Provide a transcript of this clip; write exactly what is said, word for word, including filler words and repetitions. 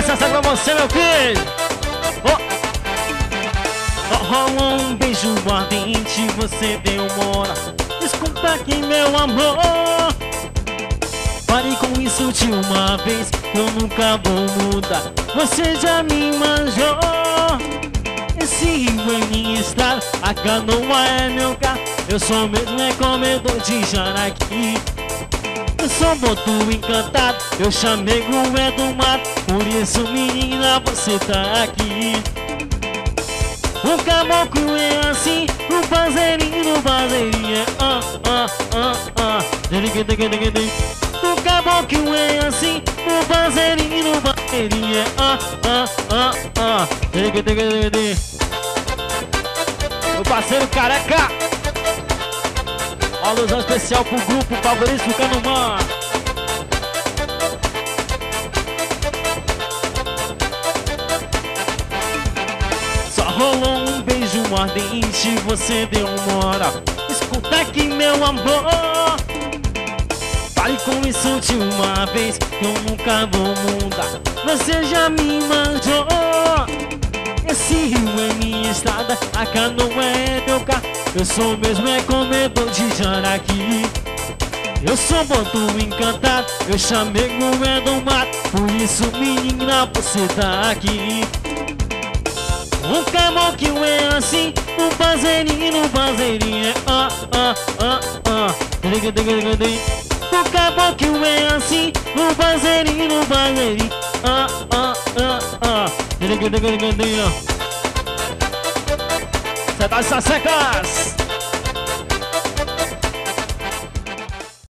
Essa sai pra você, meu filho. Oh. Rolou um beijo ardente, você demora. Desculpa aqui, meu amor. Pare com isso de uma vez, eu nunca vou mudar. Você já me manjou. Esse rio é minha estrada, a canoa é meu carro. Eu sou mesmo é comedor de jaraqui. Eu sou boto encantado, eu chamego é do mato. Por isso, menina, você tá aqui. O caboclo é assim, o fazerinho, o fazerinho é ah, ah, ah, ah. O caboclo é assim, o fazerinho, o fazerinho é ah, ah, ah, ah. Meu parceiro Careca, uma alusão especial pro grupo Favorito do Canumã. Rolou um beijo ardente, você demora. Escuta aqui, meu amor. Pare com isso de uma vez, que eu nunca vou mudar. Você já me manjou. Esse rio é minha estrada, a canoa é meu carro. Eu sou mesmo é comedor de jaraqui. Eu sou boto encantado, eu chamego é do mato. Por isso, menina, você tá aqui. O caboclo é assim, o fazerinho, o fazerinho é ah, ah, ah, ah. O caboclo é assim, o fazerinho, o fazerinho ah, ah, ah, ah. Cê tá essas secas.